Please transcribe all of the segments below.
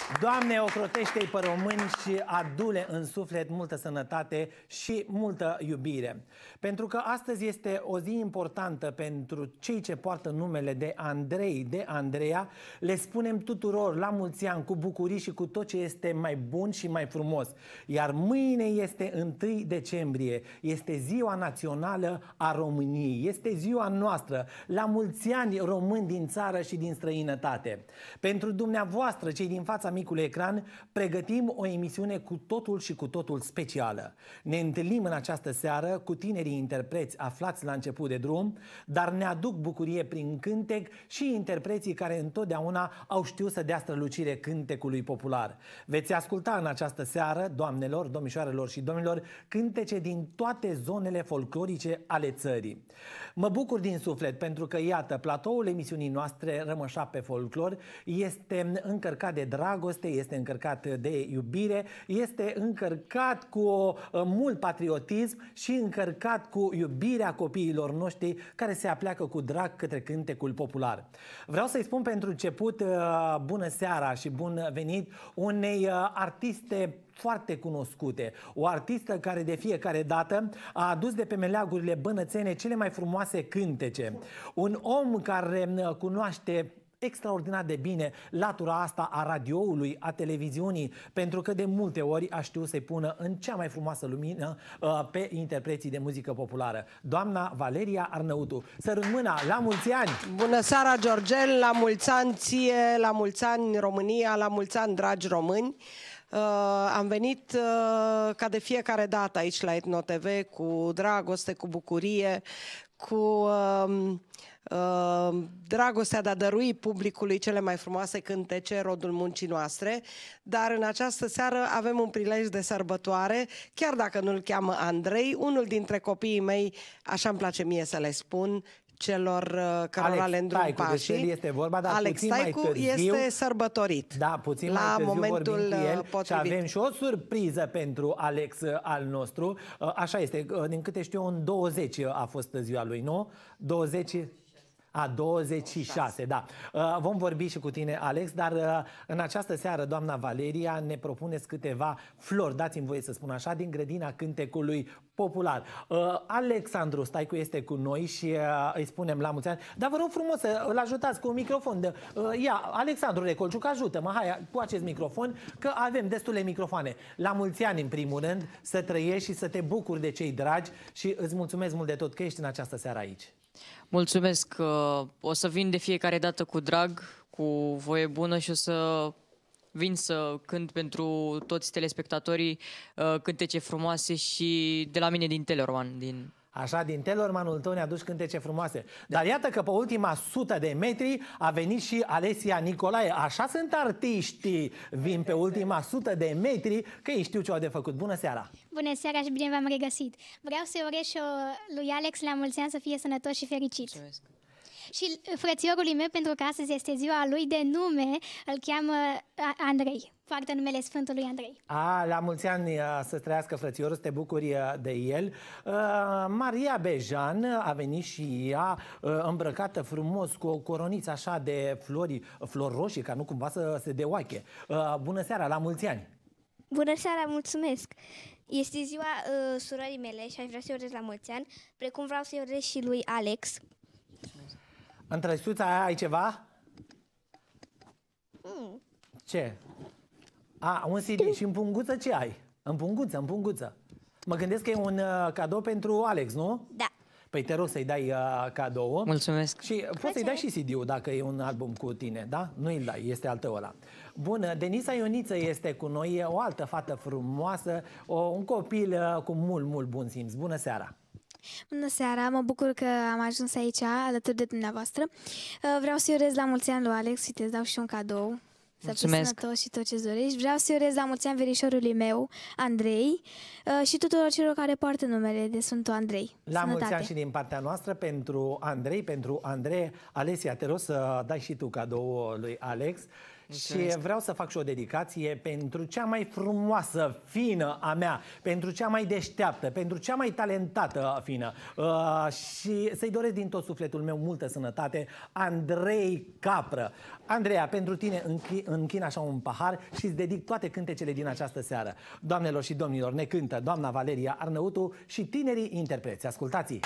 Doamne, ocrotește-i pe români și adu-le în suflet multă sănătate și multă iubire. Pentru că astăzi este o zi importantă pentru cei ce poartă numele de Andrei, de Andreea, le spunem tuturor la mulți ani, cu bucurii și cu tot ce este mai bun și mai frumos. Iar mâine este 1 decembrie, este ziua națională a României, este ziua noastră, la mulți ani români din țară și din străinătate. Pentru dumneavoastră, cei din fața micului ecran, pregătim o emisiune cu totul și cu totul specială. Ne întâlnim în această seară cu tinerii interpreți aflați la început de drum, dar ne aduc bucurie prin cântec și interpreții care întotdeauna au știut să dea strălucire cântecului popular. Veți asculta în această seară, doamnelor, domnișoarelor și domnilor, cântece din toate zonele folclorice ale țării. Mă bucur din suflet pentru că, iată, platoul emisiunii noastre Rămășa pe folclor este încărcat de dragoste, este încărcat de iubire, este încărcat cu mult patriotism și încărcat cu iubirea copiilor noștri care se apleacă cu drag către cântecul popular. Vreau să-i spun pentru început bună seara și bun venit unei artiste foarte cunoscute, o artistă care de fiecare dată a adus de pe meleagurile bănățene cele mai frumoase cântece. Un om care cunoaște extraordinar de bine latura asta a radioului, a televiziunii, pentru că de multe ori a știut să-i pună în cea mai frumoasă lumină pe interpreții de muzică populară. Doamna Valeria Arnăutu, sărut mâna, la mulți ani! Bună seara, Georgel, la mulți ani ție, la mulți ani România, la mulți ani, dragi români! Am venit ca de fiecare dată aici la Etno TV cu dragoste, cu bucurie, cu dragostea de a dărui publicului cele mai frumoase cântece, rodul muncii noastre, dar în această seară avem un prilej de sărbătoare, chiar dacă nu-l cheamă Andrei, unul dintre copiii mei, așa îmi place mie să le spun, celor cărora le îndrum pașii. Este vorba, dar Alex Staicu este sărbătorit. Da, puțin la mai târziu momentul vorbim cu el potrivit. Și avem și o surpriză pentru Alex al nostru. Așa este, din câte știu, în 20 a fost ziua lui, nu? 20... A, 26, da. Vom vorbi și cu tine, Alex, dar în această seară, doamna Valeria, ne propuneți câteva flori, dați-mi voie să spun așa, din grădina cântecului popular. Alexandru Staicu este cu noi și îi spunem la mulți ani, dar vă rog frumos să-l ajutați cu un microfon. Ia, Alexandru Recolciuc, ajută-mă, hai, cu acest microfon, că avem destule microfoane. La mulți ani, în primul rând, să trăiești și să te bucuri de cei dragi și îți mulțumesc mult de tot că ești în această seară aici. Mulțumesc, o să vin de fiecare dată cu drag, cu voie bună și o să vin să cânt pentru toți telespectatorii cântece frumoase și de la mine din Teleorman. Așa, din Teleormanul tău ne aduci cântece frumoase. Dar iată că pe ultima 100 de metri a venit și Alesia Nicolae. Așa sunt artiștii. Vin pe ultima 100 de metri, că ei știu ce au de făcut. Bună seara! Bună seara și bine v-am regăsit! Vreau să-i urez și lui Alex la mulți ani să fie sănătos și fericit. Mulțumesc. Și frățiorului meu, pentru că astăzi este ziua lui de nume, îl cheamă Andrei. Poartă numele Sfântului Andrei. La mulți ani să trăiască frățiorul, să te bucuri de el. Maria Bejan a venit și ea îmbrăcată frumos cu o coroniță așa de flori roșii, ca nu cumva să se deoache. Bună seara, la mulți ani! Bună seara, mulțumesc! Este ziua surorii mele și aș vrea să-i urez la mulți ani, precum vreau să-i urez și lui Alex. În trăsuța aia ai ceva? Ce? Un CD. Și în punguță ce ai? În punguță. Mă gândesc că e un cadou pentru Alex, nu? Da. Păi te rog să-i dai cadou. Mulțumesc. Și poți să-i dai și CD-ul dacă e un album cu tine, da? Nu îl dai, este al tău ăla. Bun, Denisa Ioniță este cu noi, o altă fată frumoasă, un copil cu mult bun simț. Bună seara! Bună seara, mă bucur că am ajuns aici alături de dumneavoastră. Vreau să-i urez la mulți ani lui Alex și te dau și un cadou. Să fii sănătos și tot ce-ți dorești. Vreau să-i urez la mulți ani verișorului meu, Andrei, și tuturor celor care poartă numele de Sfântul Andrei. La mulți ani și din partea noastră pentru Andrei, pentru Andrei. Alesia, te rog să dai și tu cadou lui Alex. Și vreau să fac și o dedicație pentru cea mai frumoasă fină a mea, pentru cea mai deșteaptă, pentru cea mai talentată fină. Și să-i doresc din tot sufletul meu multă sănătate, Andrei Capră. Andreea, pentru tine închin așa un pahar și îți dedic toate cântecele din această seară. Doamnelor și domnilor, ne cântă doamna Valeria Arnăutu și tinerii interpreți. Ascultați-i!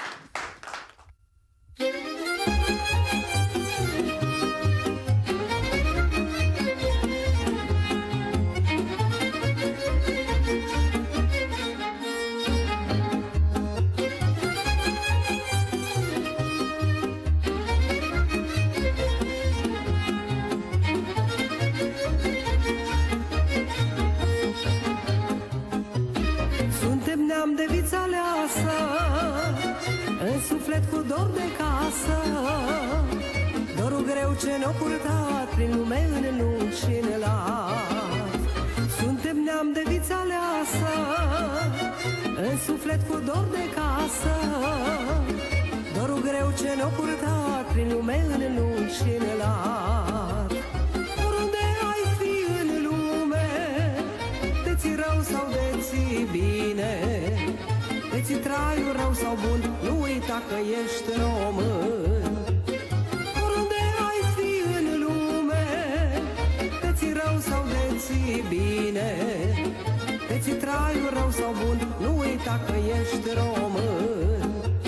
De viță aleasă, în suflet cu dor de casă, dorul greu ce ne-o purtat prin lume în lung și în lat. Suntem neam de viță aleasă, în suflet cu dor de casă, dorul greu ce ne-o purtat prin lume în lung și în lat. Oriunde ai fi în lume, de-ți rău sau de-ți bine, de-ți traiul rău sau bun, nu uita că ești român. Oriunde ai fi în lume, de-ți rău sau de-ți bine, de-ți traiul rău sau bun, nu uita că ești român.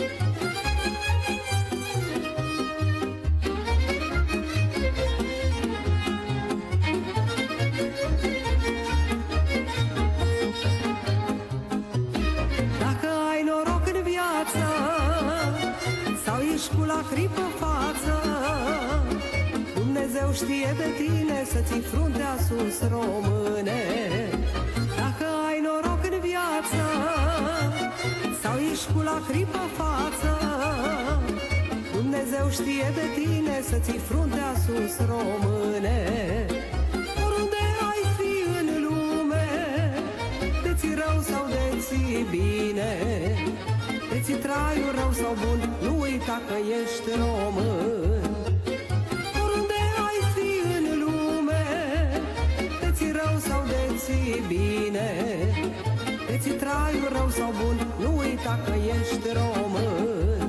Cu lacrimi pe față, Dumnezeu știe de tine să ții fruntea sus, române. Dacă ai noroc în viață sau ești cu lacrimi pe față, Dumnezeu știe de tine să ții fruntea sus, române. Oriunde ai fi în lume, de-ți rău sau de-ți bine, de-ți traiul rău sau bun, nu uita că ești român. Oriunde ai fi în lume, de-ți rău sau de-ți bine, de-ți traiul rău sau bun, nu uita că ești român.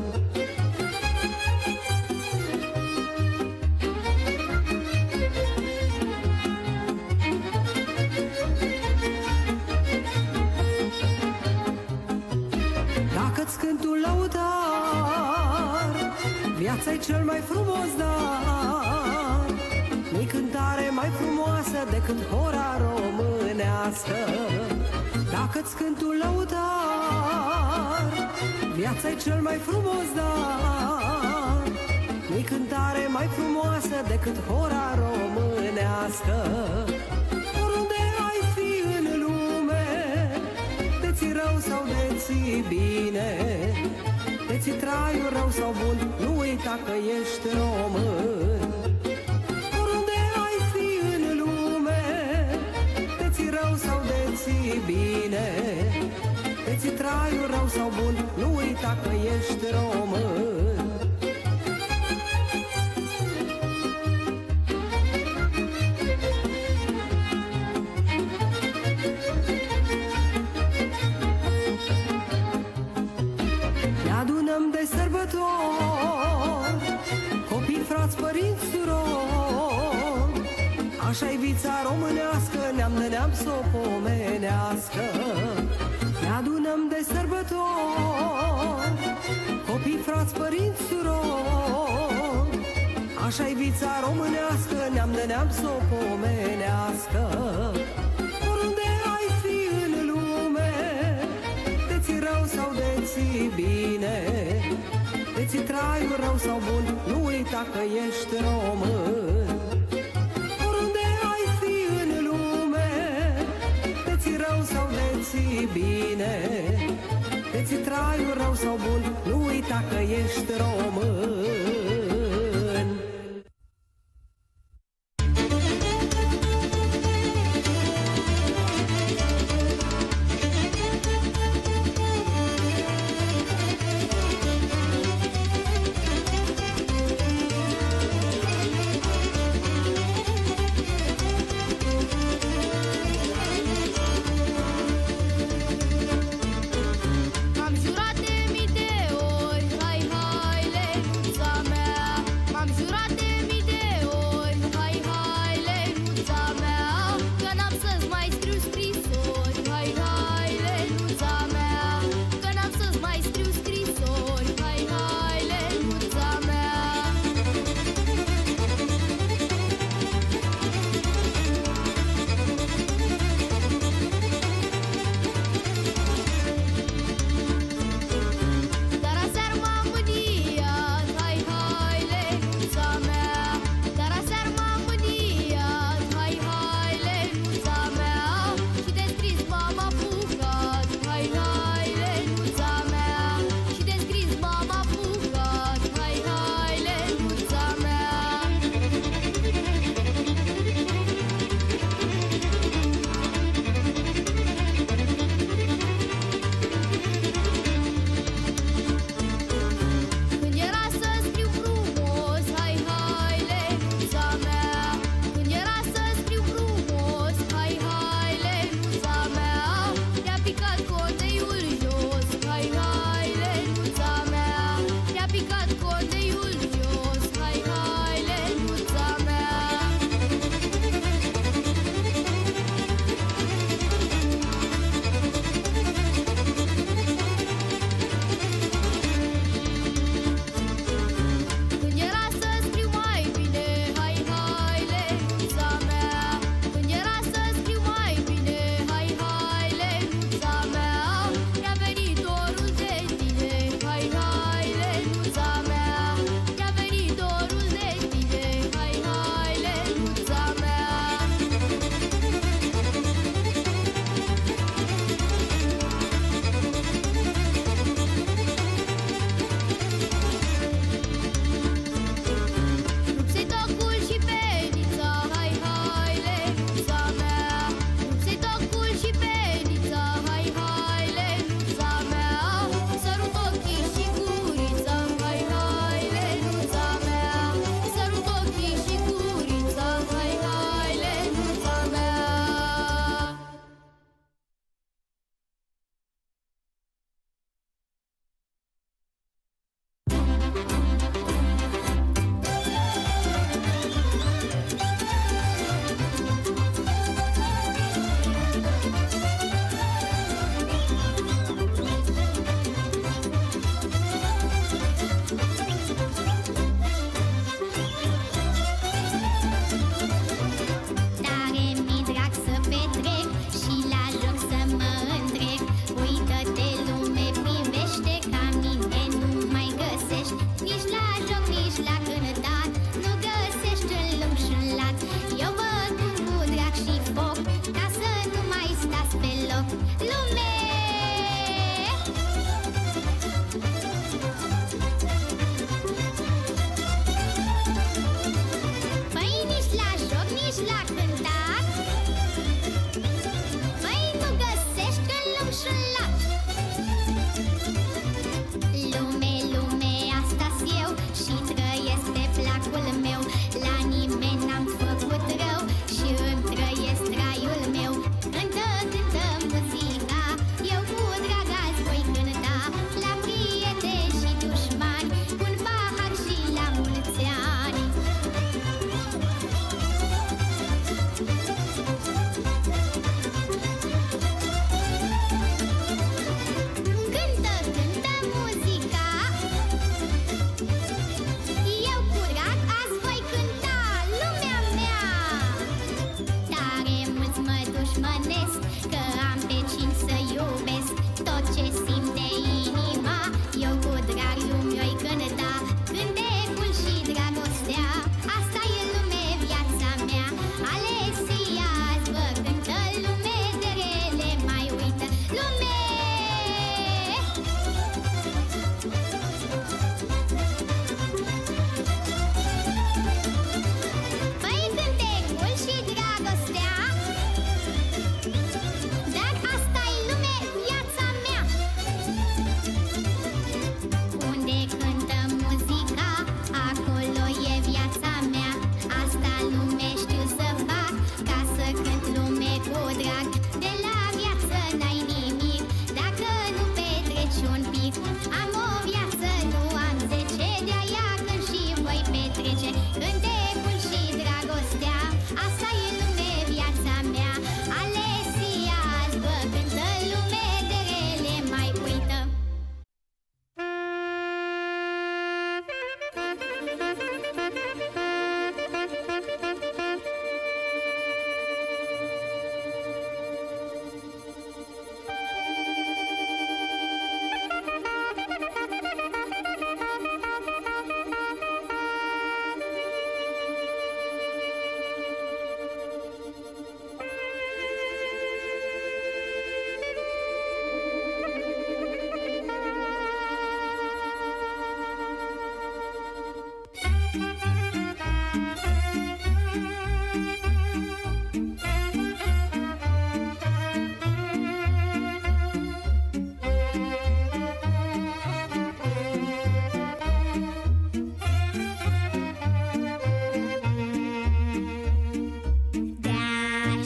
Dacă-ți cânt un lăutar, viața-i cel mai frumos dar, nu-i cântare mai frumoasă decât hora românească. Dacă-ți cânt un lăutar, viața-i cel mai frumos dar, nu-i cântare mai frumoasă decât hora românească. Oriunde ai fi în lume, de-ți rău sau de-ți bine, de-ți traiul rău sau bun, nu uita că ești român. Oriunde ai fi în lume, de-ți rău sau de-ți bine, de-ți traiul rău sau bun, nu uita că ești român. De sărbători, copii, frați, părinți, surori, așa-i viața românească, neam de neam s-o pomenească. Ne adunăm de sărbători, copii, frați, părinți, surori, așa-i viața românească, neam de neam s-o pomenească. Oriunde ai fi în lume, de-ți rău sau de-ți bine, de-ți traiul rău sau bun, nu uita că ești român. Oriunde ai fi în lume, de-ți rău sau de-ți bine, de-ți traiul rău sau bun, nu uita că ești român.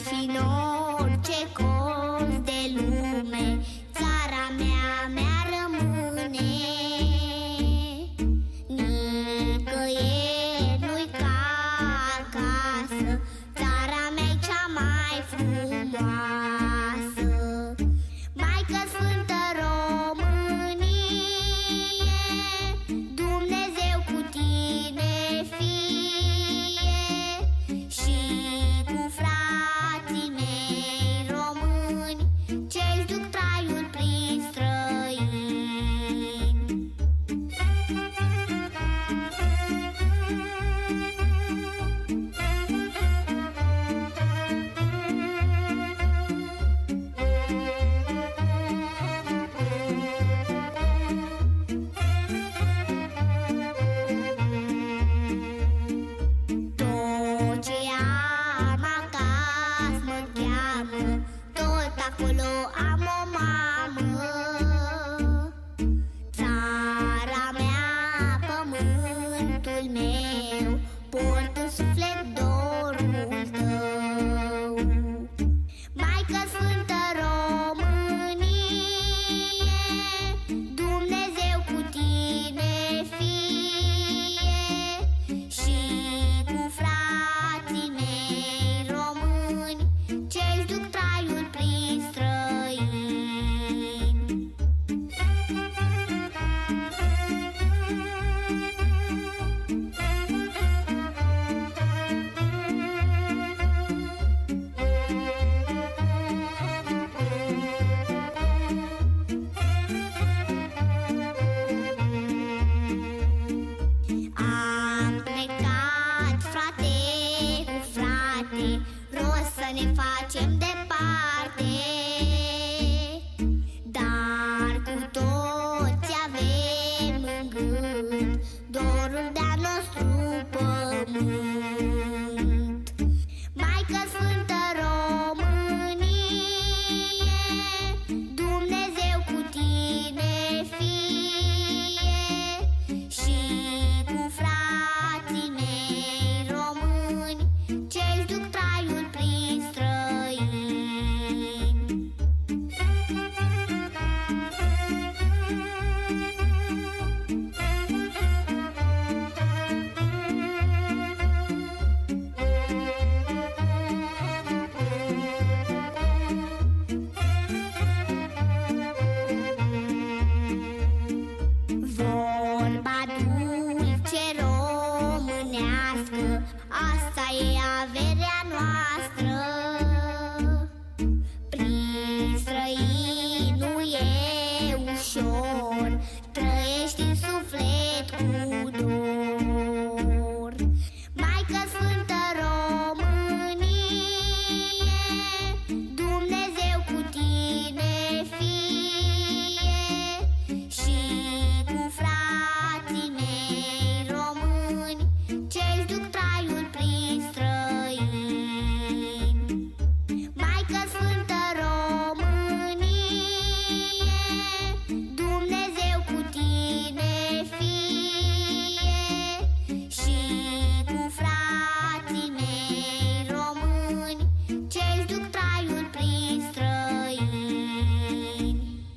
fi în orice colț de lume, țara mea mi-a rămâne. Nicăieri nu-i ca acasă, țara mea-i cea mai frumoasă. Maică Sfântă Românie, Dumnezeu cu tine fie, și cu frații mei români, ce-și duc traiul prin străini. Tot ce am acasă mă cheamă, tot acolo am o mamă. Țara mea, pământul meu, port în suflet dorul tău. Maică Sfântă Românie, Dumnezeu cu tine fie, și cu frații mei români, ce-și duc traiul prin străini. Am plecat, frate cu frate, rost să ne facem departe, dar cu toți avem în gând dorul de-a nostru pământ. Maică Sfântă Românie, Dumnezeu cu tine fie, și cu frații mei români, ce-și duc traiul prin străini. Vorba dulce românească, asta e averea noastră. Prin străini nu e ușor, trăiești în suflet cu dor. Maică Sfântă Românie, Dumnezeu cu tine fie, și cu frații mei români, ce-și duc traiul prin străini. Maică Sfântă Românie, Dumnezeu cu tine fie, și cu frații mei români, ce-și duc traiul prin străini.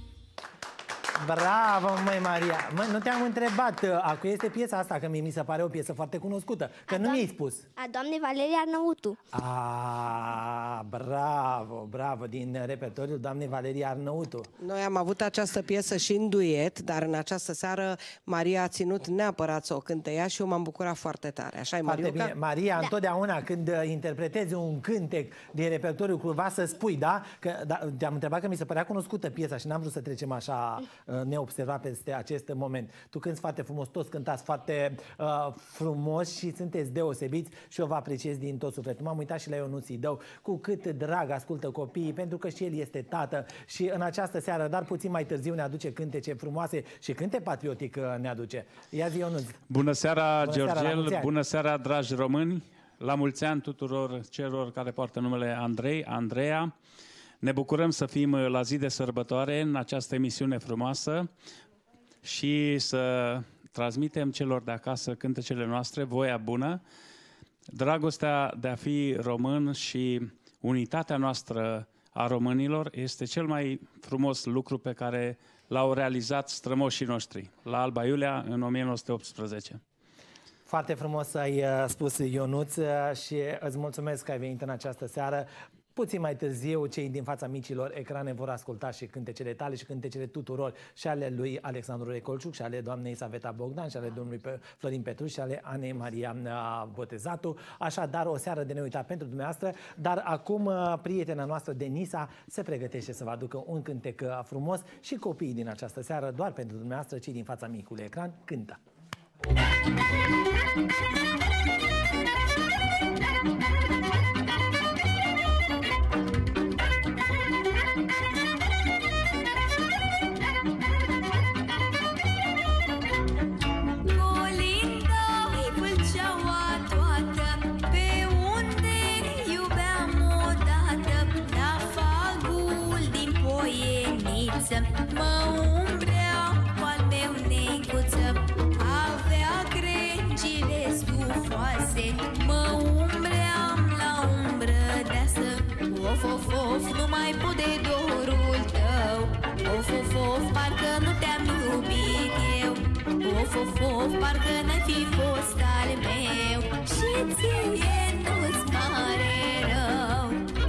Bravo, măi, Maria! Mă, nu te-am întrebat, a cui este piesa asta, că mi se pare o piesă foarte cunoscută, că nu mi-ai spus. A doamnei Valeria Arnăutu. Bravo, bravo, din repertoriul doamnei Valeria Arnăutu. Noi am avut această piesă și în duet, dar în această seară Maria a ținut neapărat să o cânte ea și eu m-am bucurat foarte tare. Așa-i, Foarte Mariuca? bine. Maria, întotdeauna când interpretezi un cântec din repertoriul cuiva să spui, da? Că, te-am întrebat că mi se părea cunoscută piesa și n-am vrut să trecem așa neobservat peste acest moment. Tu cânti foarte frumos, toți cântați foarte frumos și sunteți deosebiți și eu vă apreciez din tot sufletul. M-am uitat și la Ionuț Idău, cu cât drag ascultă copiii, pentru că și el este tată și în această seară, dar puțin mai târziu, ne aduce cântece frumoase și cânte patriotic ne aduce. Ia zi, Ionuț. Bună seara, Georgel, Georgel, bună seara, dragi români, la mulți ani tuturor celor care poartă numele Andrei, Andreea. Ne bucurăm să fim la zi de sărbătoare în această emisiune frumoasă și să transmitem celor de acasă cântecele noastre, voia bună, dragostea de a fi român și unitatea noastră a românilor este cel mai frumos lucru pe care l-au realizat strămoșii noștri la Alba Iulia în 1918. Foarte frumos ai spus, Ionuț, și îți mulțumesc că ai venit în această seară. Puțin mai târziu, cei din fața micilor ecrane vor asculta și cântecele tale și cântecele tuturor, și ale lui Alexandru Recolciuc, și ale doamnei Saveta Bogdan, și ale domnului Florin Petruș, și ale Anei Maria Botezatu. Așadar, o seară de neuitat pentru dumneavoastră, dar acum prietena noastră, Denisa, se pregătește să vă aducă un cântec frumos și copiii din această seară, doar pentru dumneavoastră, cei din fața micului ecran, cântă. Mă umbrea cu-al meu necuță, avea crengile stufoase. Mă umbream la umbră deasă. Of, of, of, nu mai pot de dorul tău. Of, of, of, parcă nu te-am iubit eu. Of, of, of, parcă n-ai fi fost al meu. Și ție nu-ți pare rău.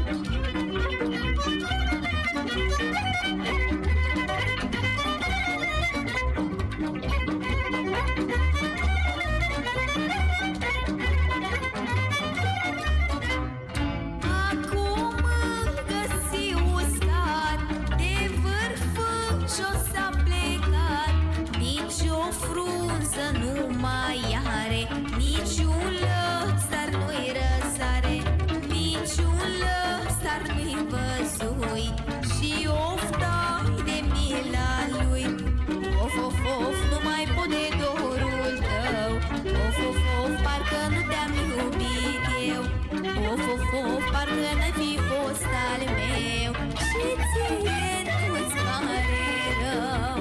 Nu mai are niciun lăstar, nu-i răsare, niciun lăstar nu-i văzui. Și oftai de mila lui. Of, of, of, nu mai pot de dorul tău. Of, of, of, parcă nu te-am iubit eu. Of, of, of, parcă n-ai fi fost al meu. Și ție nu-ți pare rău.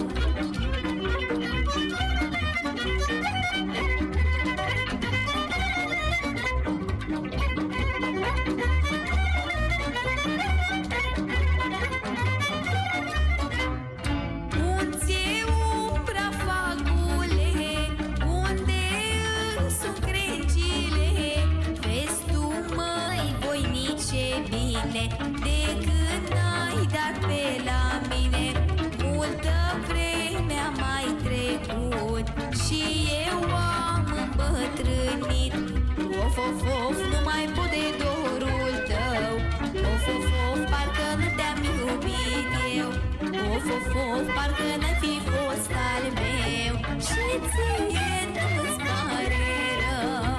De când n-ai dat pe la mine, multă vreme a mai trecut și eu am îmbătrânit. Of, of, of, nu mai pot de dorul tău. Of, of, of, parcă nu te-am iubit eu. Of, of, of, parcă n-ai fi fost al meu. Și ție nu-ți pare rău.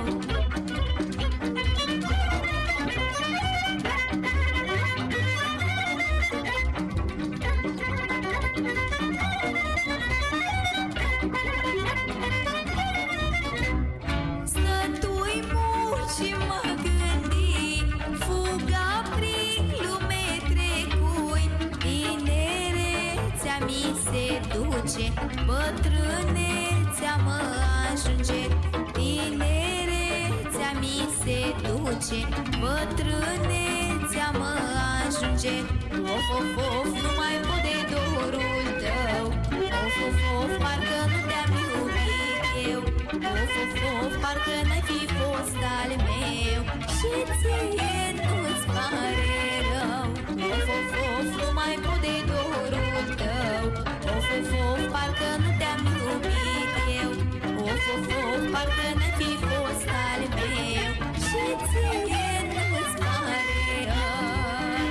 Bătrânețea mă ajunge, tinerețea mi se duce. Bătrânețea mă ajunge. Of, of, of, nu mai pot de dorul tău. Of, of, of, parcă nu te-am iubit eu. Of, of, of, parcă n-ai fi fost al meu. Și ție nu-ți pare rău. Of, of, of, nu mai pot de dorul tău. Of, of, of, parcă nu te-am iubit eu. Of, of, of, parcă n-ai fi fost al meu. Și ție nu-ți pare rău.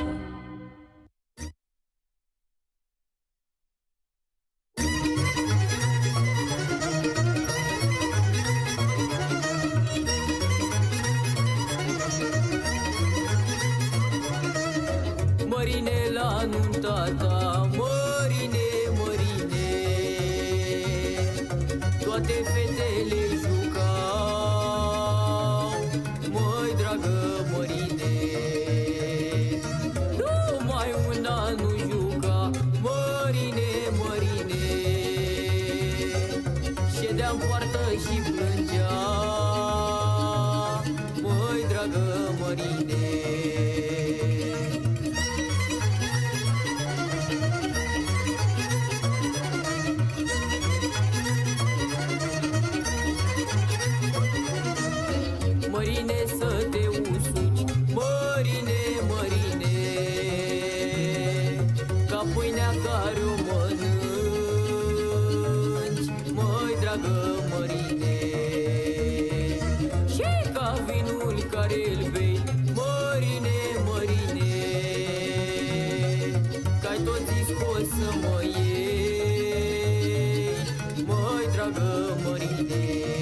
Mărine la nunta ta, mărine, mărine, toate fetele jucau. Măi, dragă mărine, numai una nu juca. Mărine, mărine, ședea-n poartă și plângea. Măi, dragă mărine, pâinea care o mănânci, măi dragă mărine. Și ca vinul care îl bei, mărine, mărine, că-ai toți scos să mă iei, măi dragă mărine.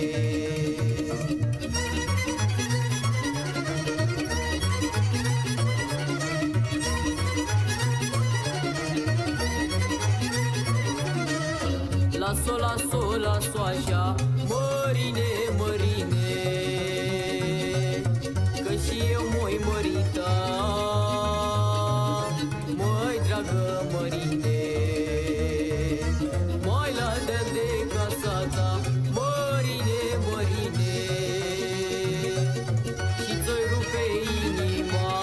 Las-o, las-o, las-o așa, mărine, mărine, că și eu m-oi mărita, măi dragă mărine. Mai la de casa ta, mărine, mărine, și ți-oi rupe inima,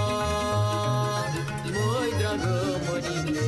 măi dragă mărine.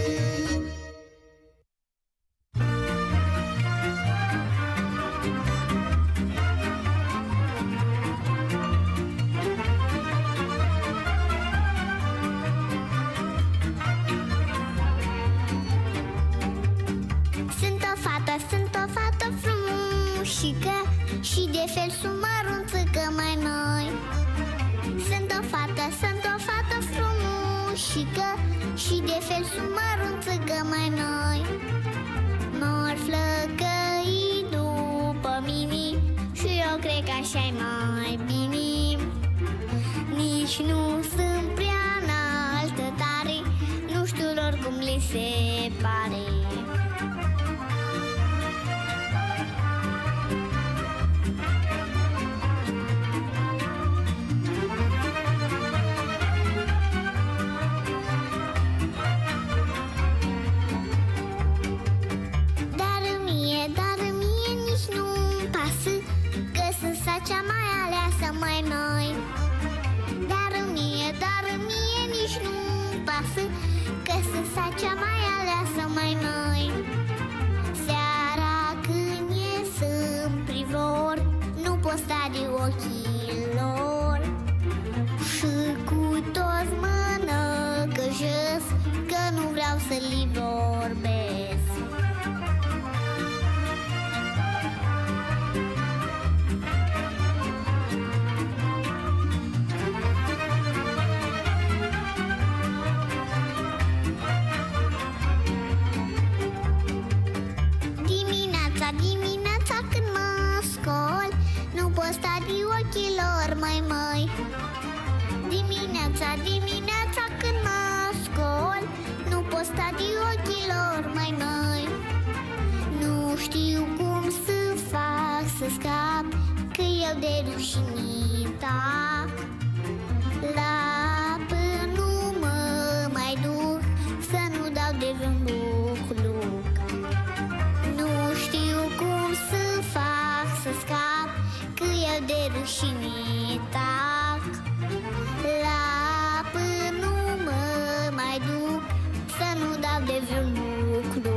Sunt o fată frumușică și de fel sunt mărunțică mai noi. Sunt o fată frumușică și de fel sunt mărunțică mai noi. Mor flăcăi după mine și eu cred că așa-i mai bine. Nici nu sunt prea înaltă tare, nu știu lor cum li se pare. Cea mai aleasă mai noi. Dar mie nici nu-mi pasă, că sunt cea mai aleasă mai noi. Seara când ies în privor, nu pot sta de ochii lor. Și cu toți mă năcăjesc, că nu vreau să li vorbesc. Dimineața când mă scol, nu pot sta de ochilor măi. Dimineața când mă scol, nu pot sta de ochilor măi. Nu știu cum să fac să scap, că eu de rușine tac. La până nu mă mai duc, să nu dau de vreun bucluc. Nu știu cum să fac să scap, că eu de rușine tac. La până nu mă mai duc, să nu dau de vreun bucluc.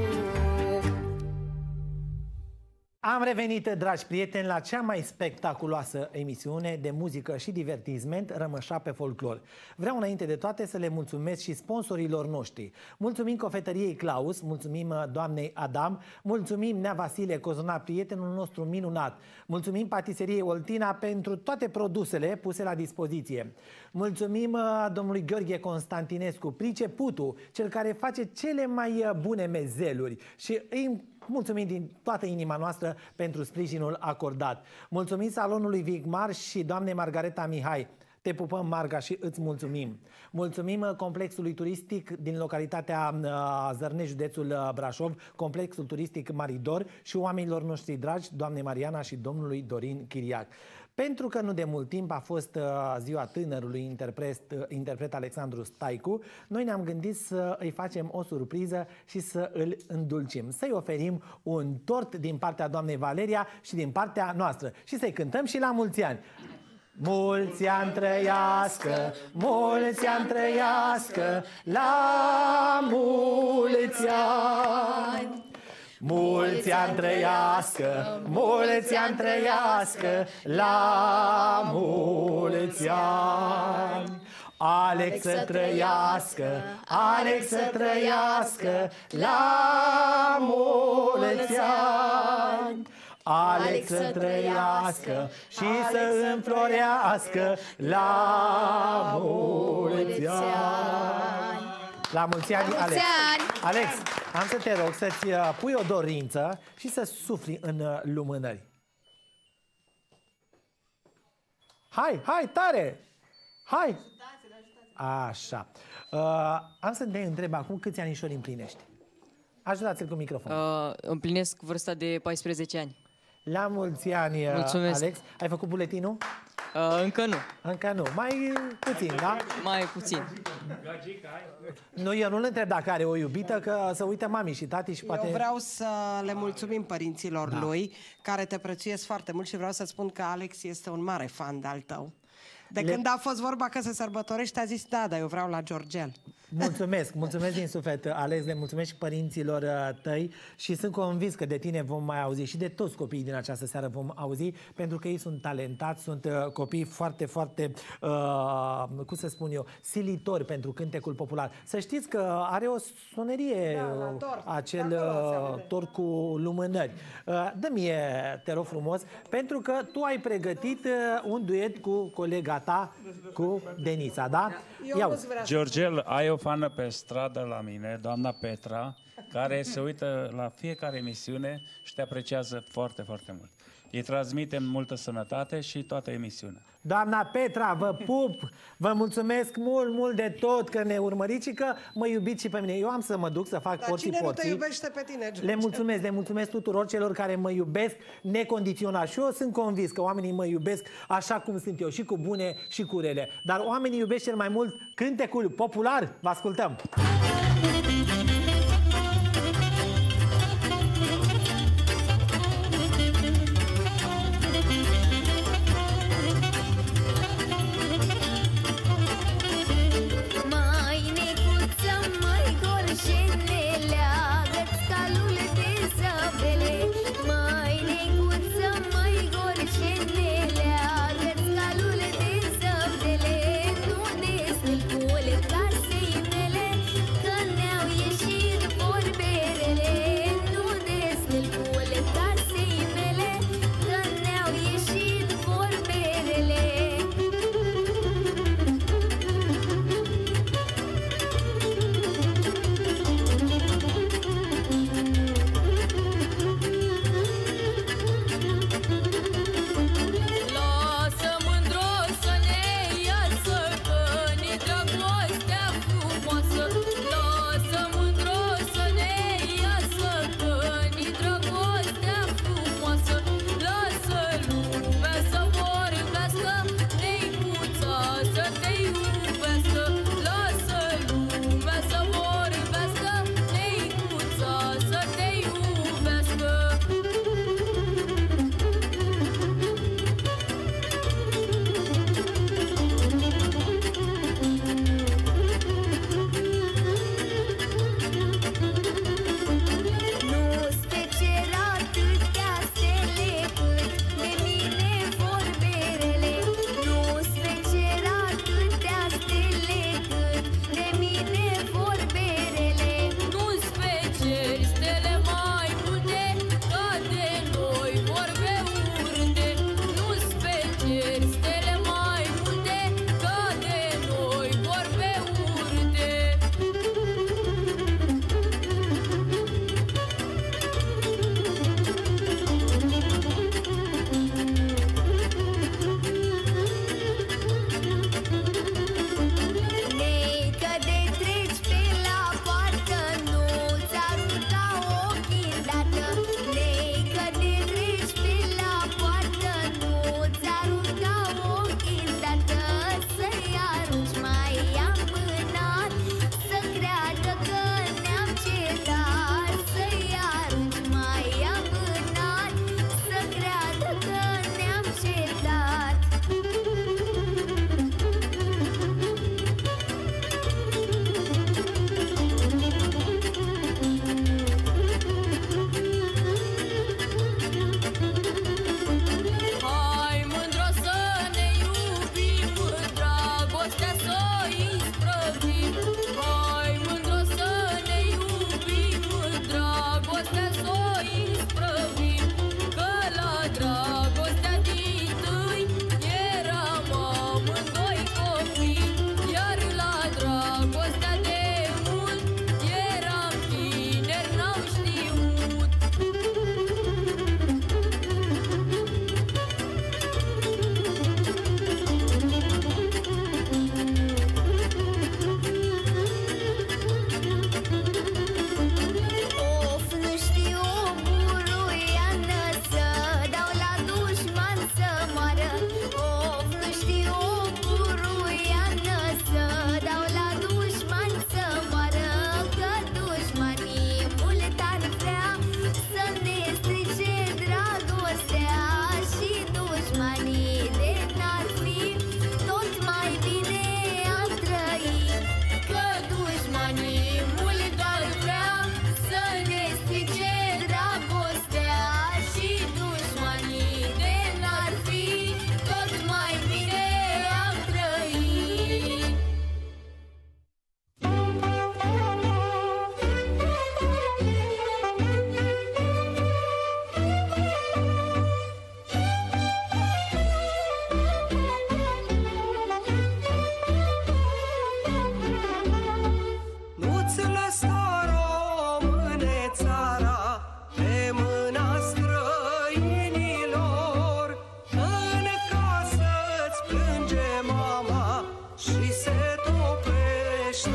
Am revenit, dragi prieteni, la cea mai spectaculoasă emisiune de muzică și divertisment, Rămășa pe folclor. Vreau înainte de toate să le mulțumesc și sponsorilor noștri. Mulțumim Cofetăriei Claus, mulțumim doamnei Adam, mulțumim Nea Vasile Cozona, prietenul nostru minunat. Mulțumim Patiseriei Oltina pentru toate produsele puse la dispoziție. Mulțumim domnului Gheorghe Constantinescu, priceputul, cel care face cele mai bune mezeluri și îi mulțumim din toată inima noastră pentru sprijinul acordat. Mulțumim salonului Vigmar și doamnei Margareta Mihai. Te pupăm, Marga, și îți mulțumim. Mulțumim complexului turistic din localitatea Zărnești, județul Brașov, complexul turistic Maridor și oamenilor noștri dragi, doamnei Mariana și domnului Dorin Chiriac. Pentru că nu de mult timp a fost ziua tânărului interpret Alexandru Staicu, noi ne-am gândit să îi facem o surpriză și să îl îndulcim. Să-i oferim un tort din partea doamnei Valeria și din partea noastră. Și să-i cântăm și la mulți ani. Mulți ani trăiască, mulți ani trăiască, la mulți ani. Mulți ani trăiască, mulți ani trăiască, la mulți ani. Alex să trăiască, Alex să trăiască, la mulți ani. Alex să trăiască și să înflorească, la mulți ani. La mulți ani, Alex. Alex, am să te rog să-ți pui o dorință și să sufli în lumânări. Hai, hai, tare! Hai! Așa. Am să te întreb acum câți anișori împlinești. Ajutați-l cu microfonul. Împlinesc vârsta de 14 ani. La mulți ani, Mulțumesc. Alex. Ai făcut buletinul? Încă nu. Încă nu. Mai puțin, da? Mai puțin. Nu, eu nu-l întreb dacă are o iubită, că să uită mami și tati și poate... Eu vreau să le mulțumim părinților lui, care te prețuiesc foarte mult și vreau să spun că Alex este un mare fan de-al tău. Când a fost vorba că se sărbătorește, a zis, da, dar eu vreau la Georgel. Mulțumesc, mulțumesc din suflet, Alex, le mulțumesc și părinților tăi și sunt convins că de tine vom mai auzi și de toți copiii din această seară vom auzi, pentru că ei sunt talentați, sunt copii foarte, foarte, cum să spun eu, silitori pentru cântecul popular. Să știți că are o sonerie, acel tort cu lumânări. Dă-mi, te rog frumos, pentru că tu ai pregătit un duet cu colega ta, cu Denisa, da? Georgel, ai o fană pe stradă la mine, doamna Petra, care se uită la fiecare emisiune și te apreciază foarte, foarte mult. Îi transmitem multă sănătate și toată emisiunea. Doamna Petra, vă pup, vă mulțumesc mult, mult de tot că ne urmăriți și că mă iubiți și pe mine. Eu am să mă duc să fac porții. Cine nu te iubește pe tine, George? Le mulțumesc tuturor celor care mă iubesc necondiționat. Și eu sunt convins că oamenii mă iubesc așa cum sunt eu, și cu bune și cu rele. Dar oamenii iubesc cel mai mult cântecul popular. Vă ascultăm! Că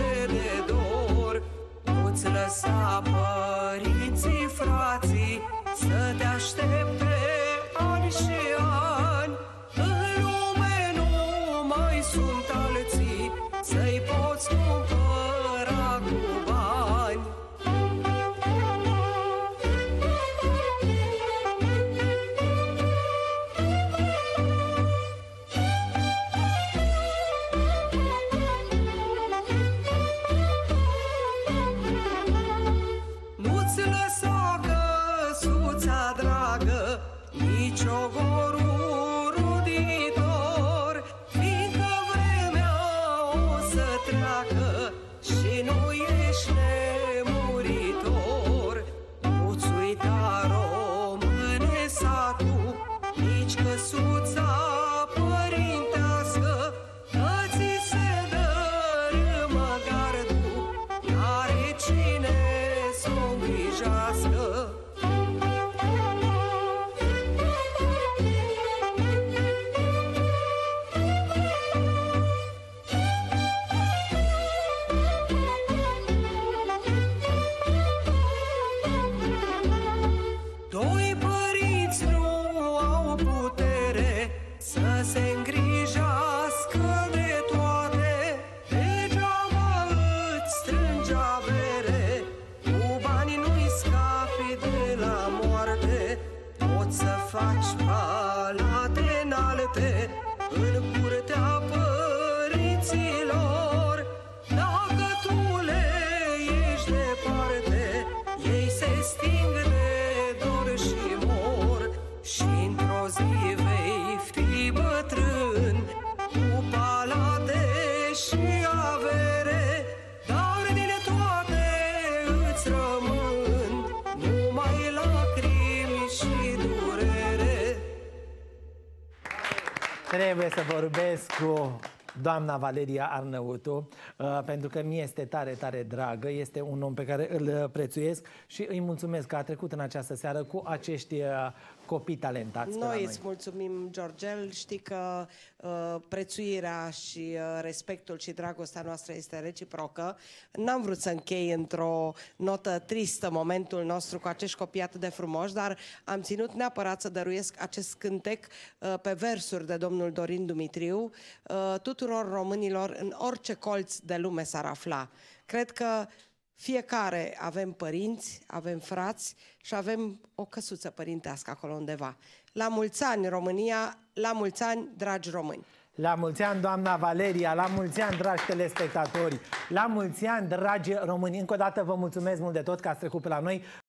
ești de dor. Nu-ți lăsa părinții, frații să te aștepte ani și ani. În lume nu mai sunt alții să-i poți cumpăra cu bani. Nu-ți lăsa căsuța dragă, nici ogorul roditor, fiindcă vremea o să treacă și nu ești nemuritor. Nu-ți uita, române, satul, nici căsuța părintească, că ți se dărâmă gardul, n-are cine s-o îngrijească. Doi părinți nu au putere să se îngrijească de toate. Degeaba îți strânge avere, cu banii nu-i scapi de la moarte. Poți să faci palate înalte în curtea părinților. Dacă tu le ești departe, ei se sting de dor și mor. Și într-o zi vei fi bătrân, cu palate și avere, dar din toate îți rămân numai lacrimi și durere. Trebuie să vorbesc cu doamna Valeria Arnăutu, pentru că mi este tare, tare dragă. Este un om pe care îl prețuiesc și îi mulțumesc că a trecut în această seară cu acești copii talentați. Noi îți mulțumim, Georgel. Știi că prețuirea și respectul și dragostea noastră este reciprocă. N-am vrut să închei într-o notă tristă momentul nostru cu acești copii atât de frumoși, dar am ținut neapărat să dăruiesc acest cântec pe versuri de domnul Dorin Dumitriu tuturor românilor în orice colț de lume s-ar afla. Cred că fiecare avem părinți, avem frați și avem o căsuță părintească acolo undeva. La mulți ani, România, la mulți ani, dragi români! La mulți ani, doamna Valeria, la mulți ani, dragi telespectatori, la mulți ani, dragi români. Încă o dată vă mulțumesc mult de tot că ați trecut pe la noi.